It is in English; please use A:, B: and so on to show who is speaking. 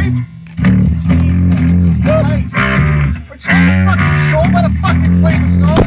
A: subscribe? Jesus Christ. We're trying to fucking show motherfucking play the song.